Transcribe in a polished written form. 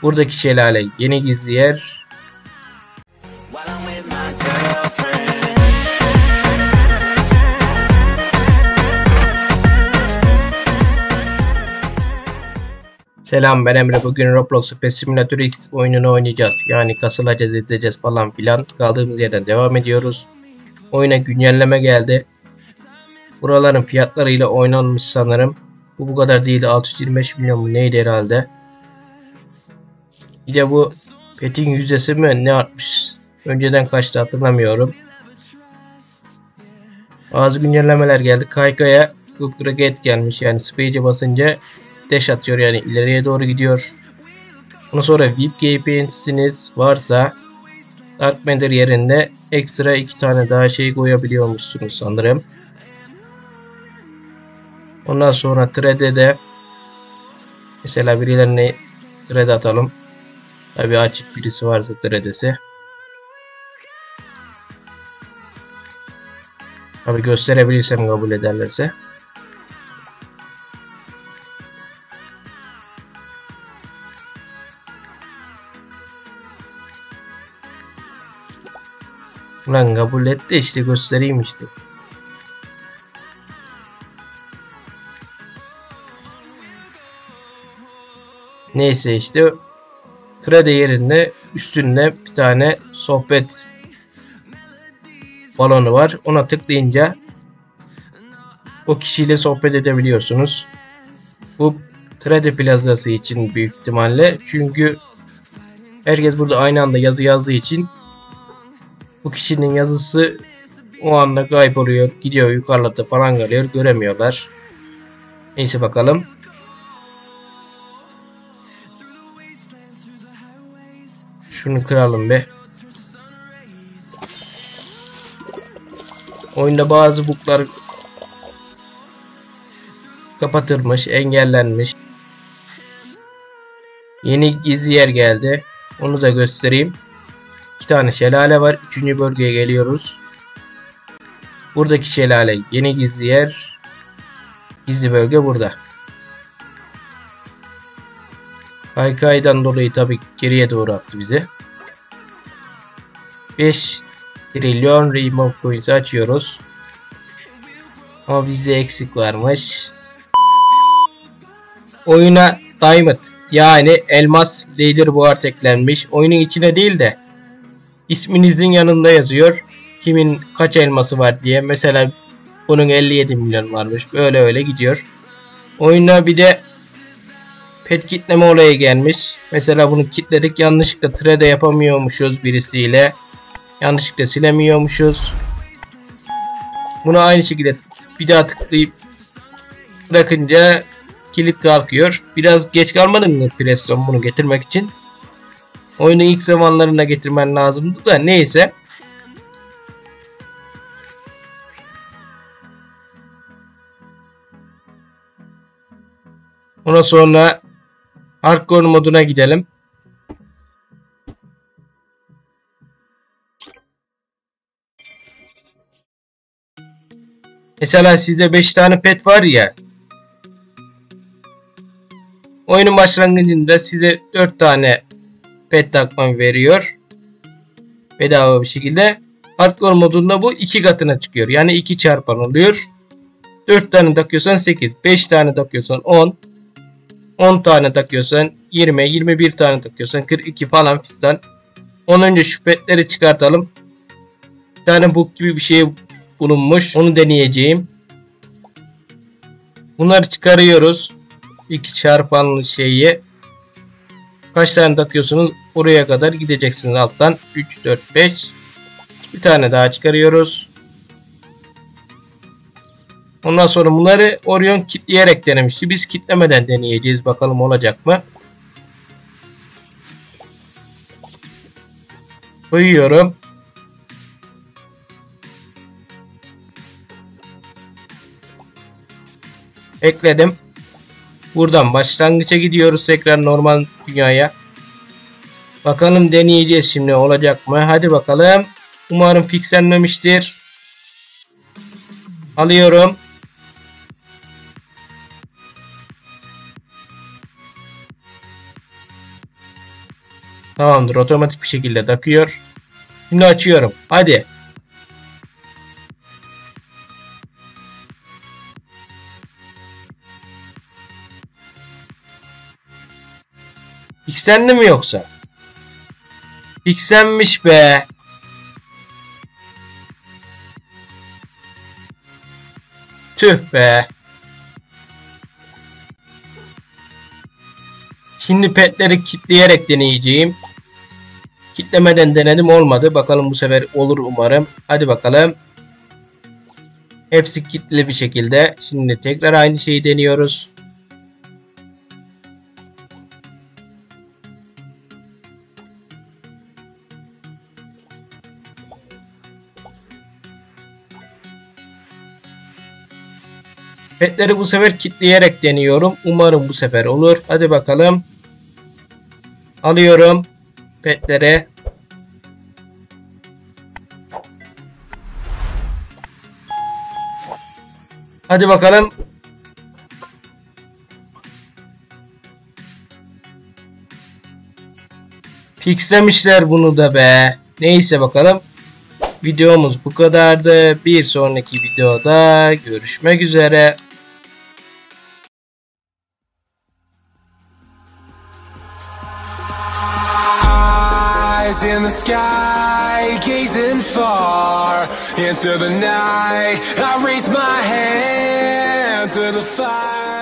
Buradaki şelale yeni gizli yer. Selam, ben Emre. Bugün Roblox Pet Simulator X oyununu oynayacağız. Yani kasılacağız, edeceğiz falan filan. Kaldığımız yerden devam ediyoruz. Oyuna güncelleme geldi. Buraların fiyatlarıyla oynanmış sanırım. Bu kadar değil, 625 milyon mu neydi herhalde. Bir de bu petin yüzdesi mi ne artmış. Önceden kaçtı hatırlamıyorum. Bazı güncellemeler geldi. Kaykaya upgrade gelmiş. Yani space'e basınca dash atıyor, yani ileriye doğru gidiyor. Ondan sonra VIP GPS'iniz varsa Dark Matter yerinde ekstra 2 tane daha şey koyabiliyormuşsunuz sanırım. Ondan sonra thread'e mesela birilerine thread atalım. Tabi açık birisi varsa thread'esi. Tabi gösterebilirsem kabul ederlerse. Ulan kabul et de işte göstereyim işte. Neyse işte thread yerinde üstünde bir tane sohbet balonu var. Ona tıklayınca o kişiyle sohbet edebiliyorsunuz. Bu thread plazası için büyük ihtimalle. Çünkü herkes burada aynı anda yazı yazdığı için bu kişinin yazısı o anda kayboluyor. Gidiyor yukarıda falan kalıyor. Göremiyorlar. Neyse bakalım. Şunu kıralım be. Oyunda bazı bug'lar kapatılmış, engellenmiş. Yeni gizli yer geldi. Onu da göstereyim. 2 tane şelale var. 3. bölgeye geliyoruz. Buradaki şelale yeni gizli yer. Gizli bölge burada. Kaykaydan dolayı tabi geriye doğru attı bizi. 5 trilyon remove coins'i açıyoruz. Ama bizde eksik varmış. Oyuna diamond yani elmas leaderboard eklenmiş. Oyunun içine değil de isminizin yanında yazıyor. Kimin kaç elması var diye. Mesela bunun 57 milyon varmış. Böyle öyle gidiyor. Oyuna bir de pet kitleme olayı gelmiş. Mesela bunu kitledik. Yanlışlıkla trade yapamıyormuşuz birisiyle. Yanlışlıkla silemiyormuşuz. Bunu aynı şekilde bir daha tıklayıp bırakınca kilit kalkıyor. Biraz geç kalmadın mı Preston bunu getirmek için? Oyunu ilk zamanlarında getirmen lazımdı da neyse. Ondan sonra hardcore moduna gidelim. Mesela size 5 tane pet var ya. Oyunun başlangıcında size 4 tane pet takma veriyor. Bedava bir şekilde. Hardcore modunda bu 2 katına çıkıyor. Yani 2 çarpan oluyor. 4 tane takıyorsan 8. 5 tane takıyorsan 10. 10 tane takıyorsan 20. 21 tane takıyorsan 42 falan fistan. Ondan önce şu petleri çıkartalım. Bir tane bug gibi bir şey bulunmuş. Onu deneyeceğim. Bunları çıkarıyoruz. 2 çarpanlı şeyi. Kaç tane takıyorsunuz? Oraya kadar gideceksiniz alttan. 3, 4, 5. Bir tane daha çıkarıyoruz. Ondan sonra bunları Orion kitleyerek denemişti. Biz kitlemeden deneyeceğiz. Bakalım olacak mı? Koyuyorum. Ekledim. Buradan başlangıça gidiyoruz tekrar normal dünyaya. Bakalım deneyeceğiz şimdi olacak mı? Hadi bakalım. Umarım fixlenmemiştir. Alıyorum. Tamamdır, otomatik bir şekilde takıyor. Şimdi açıyorum. Hadi. X'lendi mi yoksa? X'lenmiş be. Tüh be. Şimdi petleri kilitleyerek deneyeceğim. Kitlemeden denedim, olmadı. Bakalım bu sefer olur umarım. Hadi bakalım. Hepsi kilitli bir şekilde. Şimdi tekrar aynı şeyi deniyoruz. Petleri bu sefer kilitleyerek deniyorum. Umarım bu sefer olur. Hadi bakalım. Alıyorum petleri. Hadi bakalım. Fixlemişler bunu da be. Neyse bakalım. Videomuz bu kadardı. Bir sonraki videoda görüşmek üzere. In the sky, gazing far into the night, I raise my hand to the fire.